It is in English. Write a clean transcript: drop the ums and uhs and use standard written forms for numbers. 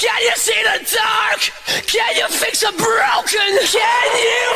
Can you see the dark? Can you fix a broken? Can you